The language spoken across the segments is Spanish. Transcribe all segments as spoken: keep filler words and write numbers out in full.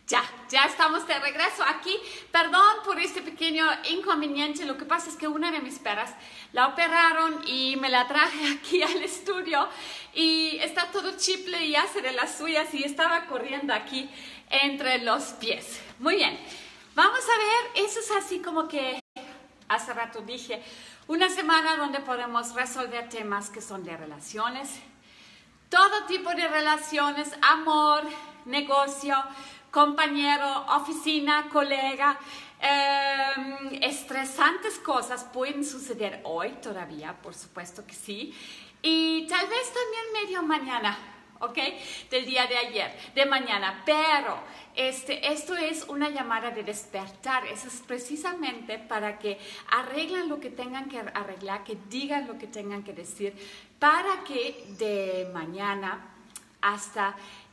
Ya, ya estamos de regreso aquí. Perdón por este pequeño inconveniente. Lo que pasa es que una de mis perras la operaron y me la traje aquí al estudio y está todo chiple y hace de las suyas y estaba corriendo aquí entre los pies. Muy bien, vamos a ver, eso es así como que hace rato dije, una semana donde podemos resolver temas que son de relaciones, todo tipo de relaciones, amor, negocio, compañero, oficina, colega, eh, estresantes cosas pueden suceder hoy todavía, por supuesto que sí, y tal vez también medio mañana, ¿ok? Del día de ayer, de mañana, pero este, esto es una llamada de despertar, eso es precisamente para que arreglen lo que tengan que arreglar, que digan lo que tengan que decir, para que de mañana hasta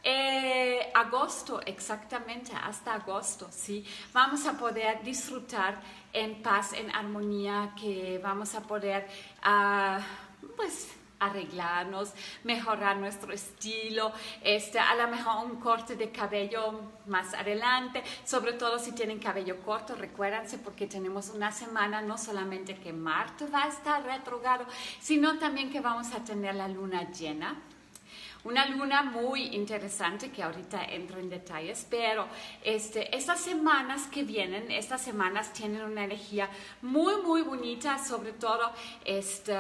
Eh, agosto, exactamente, hasta agosto, ¿sí? Vamos a poder disfrutar en paz, en armonía, que vamos a poder, uh, pues, arreglarnos, mejorar nuestro estilo, este, a lo mejor un corte de cabello más adelante, sobre todo si tienen cabello corto, recuérdense, porque tenemos una semana, no solamente que Marte va a estar retrogrado, sino también que vamos a tener la luna llena. Una luna muy interesante que ahorita entro en detalles, pero este, estas semanas que vienen, estas semanas tienen una energía muy, muy bonita, sobre todo este,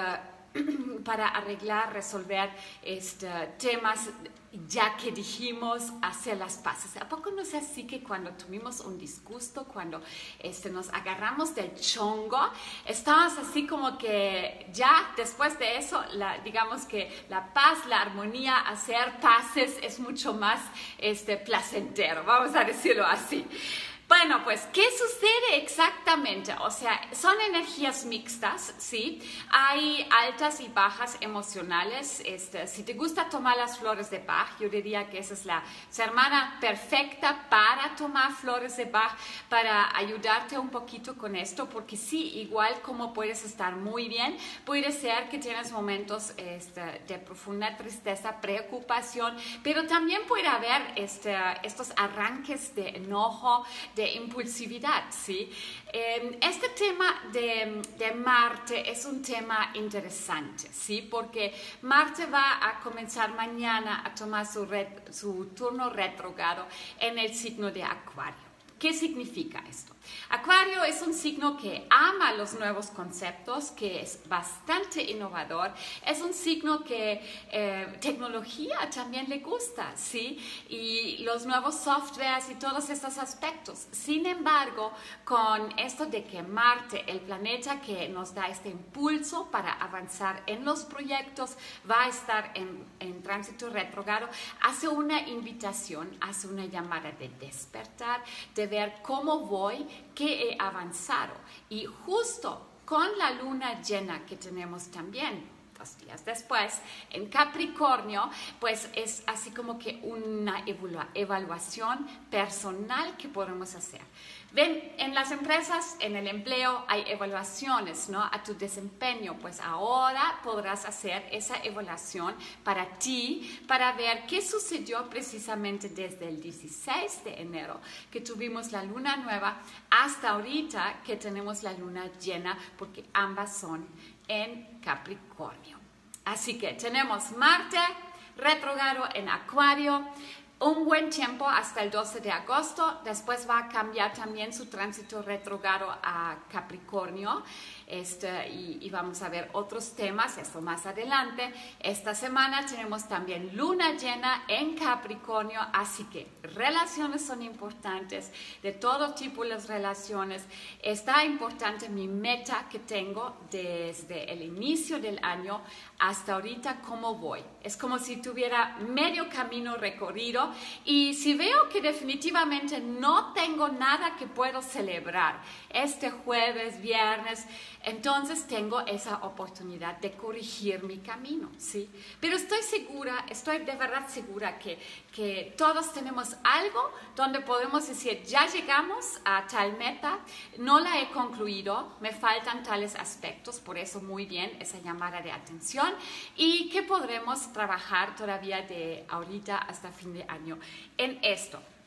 para arreglar, resolver este, temas, ya que dijimos hacer las paces. ¿A poco no es así que cuando tuvimos un disgusto, cuando este, nos agarramos del chongo, estábamos así como que ya después de eso, la, digamos que la paz, la armonía, hacer paces es mucho más este, placentero, vamos a decirlo así. Bueno, pues, ¿qué sucede exactamente? O sea, son energías mixtas, ¿sí? Hay altas y bajas emocionales. Este, si te gusta tomar las flores de Bach, yo diría que esa es la semana perfecta para tomar flores de Bach, para ayudarte un poquito con esto, porque sí, igual como puedes estar muy bien, puede ser que tienes momentos este, de profunda tristeza, preocupación, pero también puede haber este, estos arranques de enojo, de impulsividad, ¿sí? Eh, este tema de, de Marte es un tema interesante, ¿sí? Porque Marte va a comenzar mañana a tomar su, ret, su turno retrógrado en el signo de Acuario. ¿Qué significa esto? Acuario es un signo que ama los nuevos conceptos, que es bastante innovador, es un signo que eh, tecnología también le gusta, ¿sí? Y los nuevos softwares y todos estos aspectos. Sin embargo, con esto de que Marte, el planeta que nos da este impulso para avanzar en los proyectos, va a estar en, en tránsito retrógrado, hace una invitación, hace una llamada de despertar, de ver cómo voy, que he avanzado, y justo con la luna llena que tenemos también dos días después en Capricornio, pues es así como que una evaluación personal que podemos hacer. Ven, en las empresas, en el empleo, hay evaluaciones, ¿no? A tu desempeño, pues ahora podrás hacer esa evaluación para ti, para ver qué sucedió precisamente desde el dieciséis de enero, que tuvimos la luna nueva, hasta ahorita que tenemos la luna llena, porque ambas son en Capricornio. Así que tenemos Marte retrógrado en Acuario, un buen tiempo hasta el doce de agosto, después va a cambiar también su tránsito retrógrado a Capricornio, este, y, y vamos a ver otros temas, esto más adelante. Esta semana tenemos también luna llena en Capricornio, así que relaciones son importantes, de todo tipo las relaciones. Está importante mi meta que tengo desde el inicio del año hasta ahorita, cómo voy. Es como si tuviera medio camino recorrido, y si veo que definitivamente no tengo nada que puedo celebrar este jueves, viernes, entonces tengo esa oportunidad de corregir mi camino, ¿sí? Pero estoy segura, estoy de verdad segura que, que todos tenemos algo donde podemos decir, ya llegamos a tal meta, no la he concluido, me faltan tales aspectos, por eso muy bien esa llamada de atención, y que podremos trabajar todavía de ahorita hasta fin de año en esto.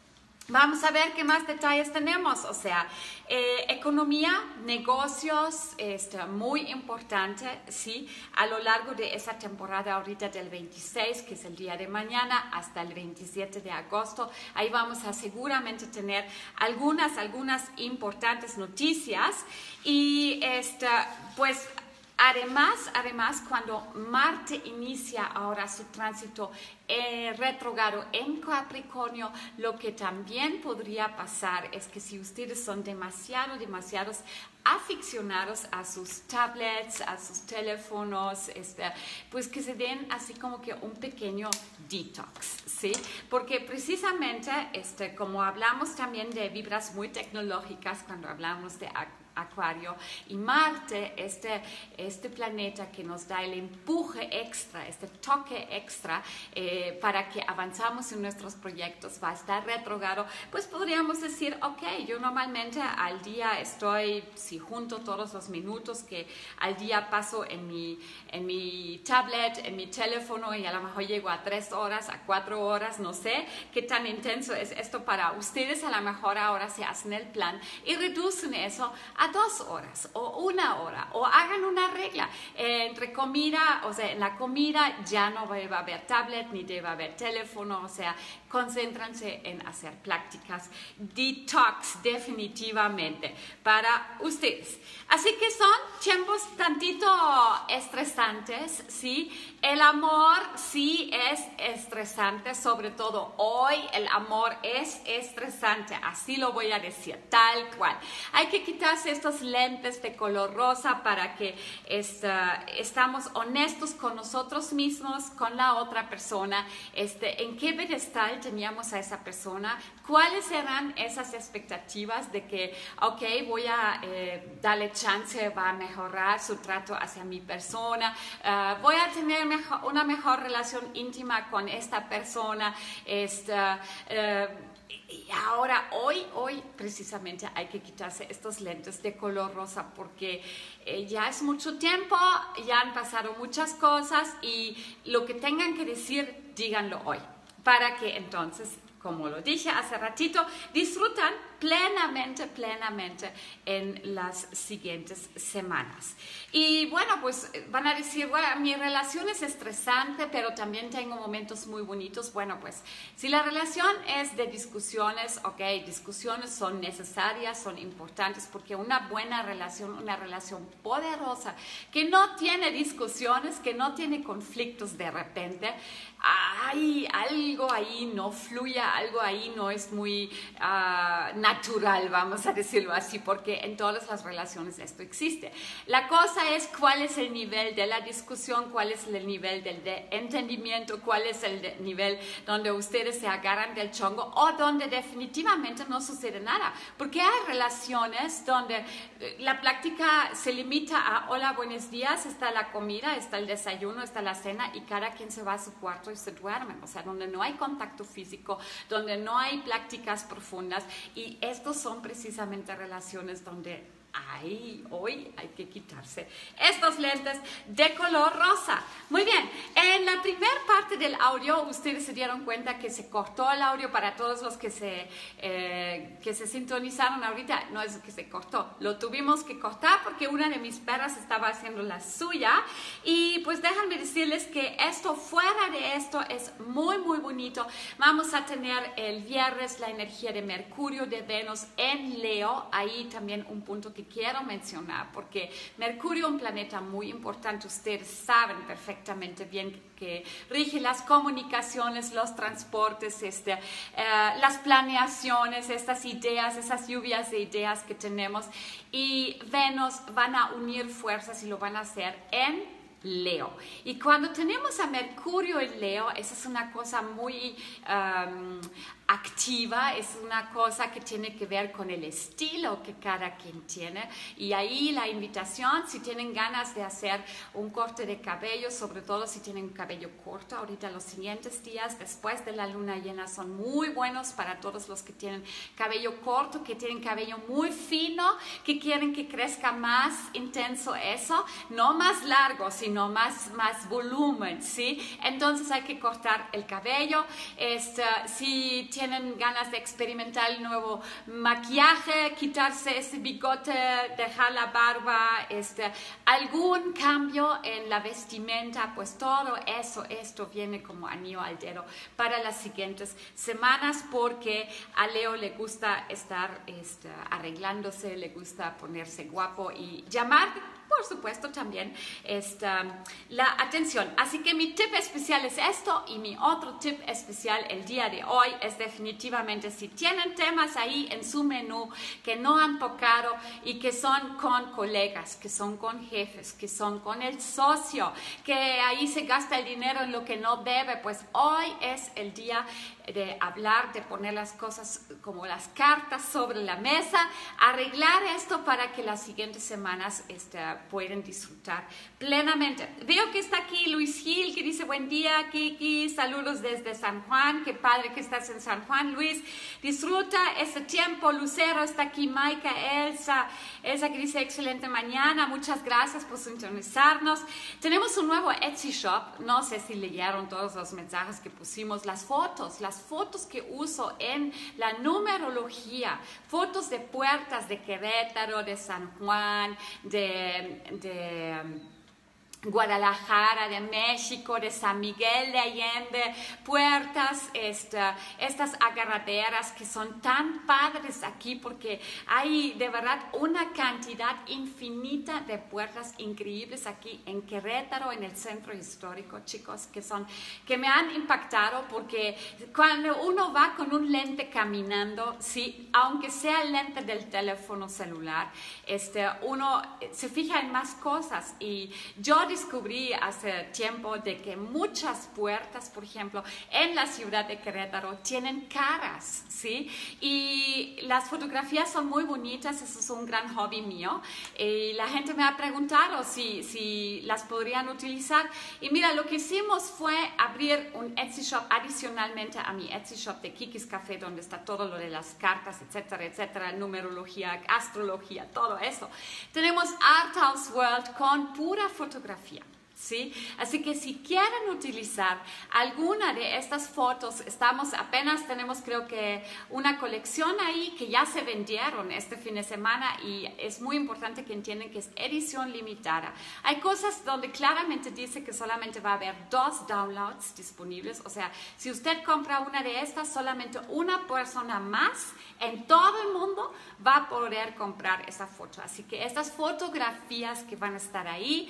Vamos a ver qué más detalles tenemos, o sea, eh, economía, negocios, este, muy importante, ¿sí? A lo largo de esa temporada ahorita del veintiséis, que es el día de mañana, hasta el veintisiete de agosto, ahí vamos a seguramente tener algunas, algunas importantes noticias y, este, pues, Además, además, cuando Marte inicia ahora su tránsito eh, retrógrado en Capricornio, lo que también podría pasar es que si ustedes son demasiado, demasiados aficionados a sus tablets, a sus teléfonos, este, pues que se den así como que un pequeño detox, ¿sí? Porque precisamente, este, como hablamos también de vibras muy tecnológicas, cuando hablamos de Acuario y Marte, este, este planeta que nos da el empuje extra, este toque extra eh, para que avanzamos en nuestros proyectos, va a estar retrógrado, pues podríamos decir, ok, yo normalmente al día estoy, si junto todos los minutos que al día paso en mi, en mi tablet, en mi teléfono, y a lo mejor llego a tres horas, a cuatro horas, no sé qué tan intenso es esto para ustedes. A lo mejor ahora se hacen el plan y reducen eso a dos horas o una hora, o hagan una regla eh, entre comida, o sea, en la comida ya no debe haber tablet ni debe haber teléfono, o sea, concéntrense en hacer prácticas detox definitivamente para ustedes. Así que son tiempos tantito estresantes, ¿sí? El amor sí es estresante, sobre todo hoy el amor es estresante, así lo voy a decir, tal cual. Hay que quitarse estos lentes de color rosa para que este, estamos honestos con nosotros mismos, con la otra persona, este, en qué pedestal teníamos a esa persona, cuáles eran esas expectativas de que, ok, voy a eh, darle chance, va a mejorar su trato hacia mi persona, uh, voy a tener mejor, una mejor relación íntima con esta persona, esta, uh, y ahora, hoy, hoy precisamente hay que quitarse estos lentes de color rosa porque eh, ya es mucho tiempo, ya han pasado muchas cosas y lo que tengan que decir, díganlo hoy, para que entonces, como lo dije hace ratito, disfrutan plenamente, plenamente en las siguientes semanas. Y bueno, pues van a decir, bueno, mi relación es estresante, pero también tengo momentos muy bonitos. Bueno, pues si la relación es de discusiones, ok, discusiones son necesarias, son importantes, porque una buena relación, una relación poderosa, que no tiene discusiones, que no tiene conflictos de repente, hay algo ahí no fluye, algo ahí no es muy uh, natural, vamos a decirlo así, porque en todas las relaciones esto existe. La cosa es cuál es el nivel de la discusión, cuál es el nivel del de entendimiento, cuál es el de nivel donde ustedes se agarran del chongo o donde definitivamente no sucede nada, porque hay relaciones donde la plática se limita a hola, buenos días, está la comida, está el desayuno, está la cena y cada quien se va a su cuarto y se duermen, o sea, donde no hay contacto físico, donde no hay pláticas profundas, y estos son precisamente relaciones donde hay, hoy hay que quitarse estos lentes de color rosa. Muy bien, en la primera parte del audio ustedes se dieron cuenta que se cortó el audio para todos los que se, eh, que se sintonizaron ahorita. No es que se cortó, lo tuvimos que cortar porque una de mis perras estaba haciendo la suya, y pues déjenme decirles que esto, fuera de esto, es muy muy bonito. Vamos a tener el viernes la energía de Mercurio, de Venus en Leo, ahí también un punto que quiero mencionar, porque Mercurio, un planeta muy importante, ustedes saben perfectamente bien que rige las comunicaciones, los transportes, este, eh, las planeaciones, estas ideas, esas lluvias de ideas que tenemos, y Venus van a unir fuerzas y lo van a hacer en Leo. Y cuando tenemos a Mercurio en Leo, esa es una cosa muy um, activa, es una cosa que tiene que ver con el estilo que cada quien tiene, y ahí la invitación, si tienen ganas de hacer un corte de cabello, sobre todo si tienen un cabello corto, ahorita los siguientes días después de la luna llena son muy buenos para todos los que tienen cabello corto, que tienen cabello muy fino, que quieren que crezca más intenso eso, no más largo, sino más, más volumen, ¿sí? Entonces hay que cortar el cabello. Este, si tienen ganas de experimentar el nuevo maquillaje, quitarse ese bigote, dejar la barba, este, algún cambio en la vestimenta, pues todo eso, esto viene como anillo al dedo para las siguientes semanas, porque a Leo le gusta estar este, arreglándose, le gusta ponerse guapo y llamar, por supuesto, también esta, la atención. Así que mi tip especial es esto, y mi otro tip especial el día de hoy es definitivamente, si tienen temas ahí en su menú que no han tocado y que son con colegas, que son con jefes, que son con el socio, que ahí se gasta el dinero en lo que no debe, pues hoy es el día de hablar, de poner las cosas como las cartas sobre la mesa, arreglar esto para que las siguientes semanas este, pueden disfrutar plenamente. Veo que está aquí Luis Gil, que dice buen día, Kiki, saludos desde San Juan, qué padre que estás en San Juan, Luis, disfruta este tiempo. Lucero está aquí, Maika, Elsa, Elsa que dice excelente mañana, muchas gracias por sintonizarnos. Tenemos un nuevo Etsy Shop, no sé si leyeron todos los mensajes que pusimos, las fotos, las fotos que uso en la numerología, fotos de puertas de Querétaro, de San Juan, de, de Guadalajara, de México, de San Miguel de Allende, puertas, esta, estas agarraderas que son tan padres aquí, porque hay de verdad una cantidad infinita de puertas increíbles aquí en Querétaro, en el centro histórico, chicos, que son, que me han impactado, porque cuando uno va con un lente caminando, sí, aunque sea el lente del teléfono celular, este, uno se fija en más cosas. Y yo descubrí hace tiempo de que muchas puertas, por ejemplo, en la ciudad de Querétaro tienen caras, ¿sí? Y las fotografías son muy bonitas, eso es un gran hobby mío. Y la gente me ha preguntado si, si las podrían utilizar. Y mira, lo que hicimos fue abrir un Etsy Shop adicionalmente a mi Etsy Shop de Kiki's Café, donde está todo lo de las cartas, etcétera, etcétera, numerología, astrología, todo eso. Tenemos Art House World con pura fotografía. ¿Sí? Así que si quieren utilizar alguna de estas fotos, estamos apenas tenemos creo que una colección ahí que ya se vendieron este fin de semana, y es muy importante que entiendan que es edición limitada. Hay cosas donde claramente dice que solamente va a haber dos downloads disponibles, o sea, si usted compra una de estas, solamente una persona más en todo el mundo va a poder comprar esa foto. Así que estas fotografías que van a estar ahí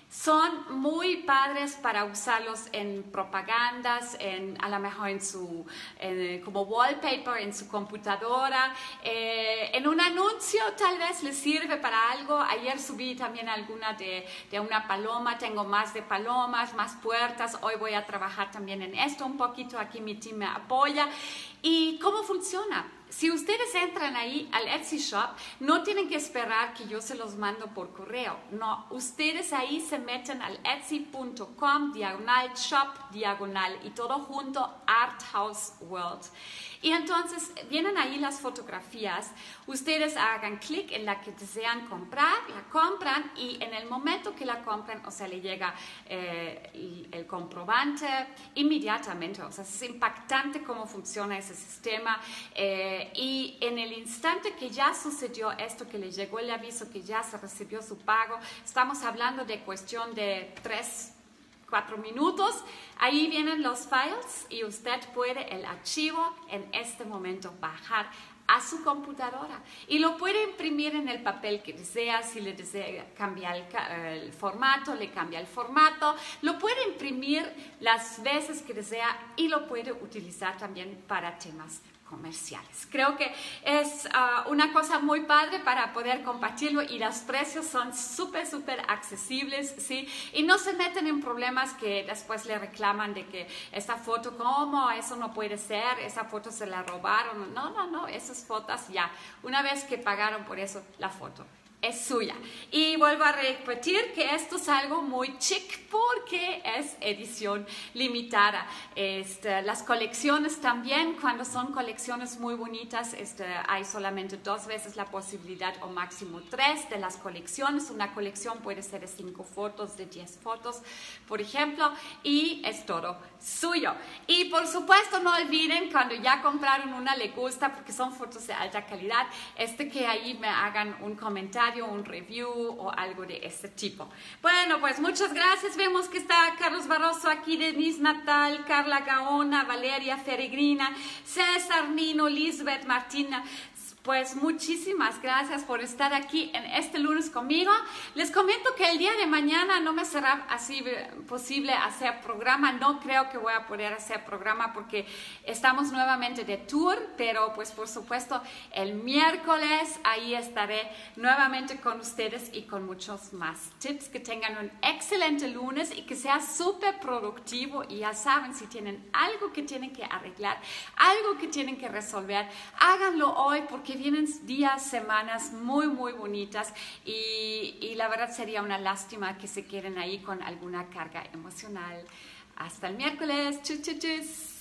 son muy padres para usarlos en propagandas, en, a lo mejor en su, en, como wallpaper en su computadora, eh, en un anuncio tal vez les sirve para algo. Ayer subí también alguna de, de una paloma, tengo más de palomas, más puertas, hoy voy a trabajar también en esto un poquito, aquí mi team me apoya. ¿Y cómo funciona? Si ustedes entran ahí al Etsy Shop, no tienen que esperar que yo se los mando por correo. No, ustedes ahí se meten al etsy punto com, diagonal shop, diagonal y todo junto, Art House World. Y entonces vienen ahí las fotografías, ustedes hagan clic en la que desean comprar, la compran, y en el momento que la compran, o sea, le llega eh, el, el comprobante inmediatamente. O sea, es impactante cómo funciona ese sistema. Eh, y en el instante que ya sucedió esto, que le llegó el aviso que ya se recibió su pago, estamos hablando de cuestión de tres cuatro minutos, ahí vienen los files y usted puede el archivo en este momento bajar a su computadora y lo puede imprimir en el papel que desea. Si le desea cambiar el, el formato, le cambia el formato, lo puede imprimir las veces que desea y lo puede utilizar también para temas comerciales. Creo que es uh, una cosa muy padre para poder compartirlo, y los precios son súper, súper accesibles, ¿sí? Y no se meten en problemas que después le reclaman de que esta foto, ¿cómo? Eso no puede ser, esa foto se la robaron. No, no, no, esas fotos ya, una vez que pagaron por eso, la foto es suya. Y vuelvo a repetir que esto es algo muy chic porque es edición limitada. Este, las colecciones también, cuando son colecciones muy bonitas, este, hay solamente dos veces la posibilidad o máximo tres de las colecciones. Una colección puede ser de cinco fotos, de diez fotos, por ejemplo, y es todo suyo. Y por supuesto no olviden, cuando ya compraron una le gusta, porque son fotos de alta calidad, este que ahí me hagan un comentario, un review o algo de ese tipo. Bueno, pues muchas gracias. Vemos que está Carlos Barroso aquí, Denise Natal, Carla Gaona, Valeria Feregrina, César Nino, Lisbeth Martina. Pues muchísimas gracias por estar aquí en este lunes conmigo. Les comento que el día de mañana no me será así posible hacer programa. No creo que voy a poder hacer programa porque estamos nuevamente de tour, pero pues por supuesto el miércoles ahí estaré nuevamente con ustedes y con muchos más tips. Que tengan un excelente lunes y que sea súper productivo. Y ya saben, si tienen algo que tienen que arreglar, algo que tienen que resolver, háganlo hoy porque vienen días, semanas muy, muy bonitas y, y la verdad sería una lástima que se queden ahí con alguna carga emocional. Hasta el miércoles. Chus, chus, chus.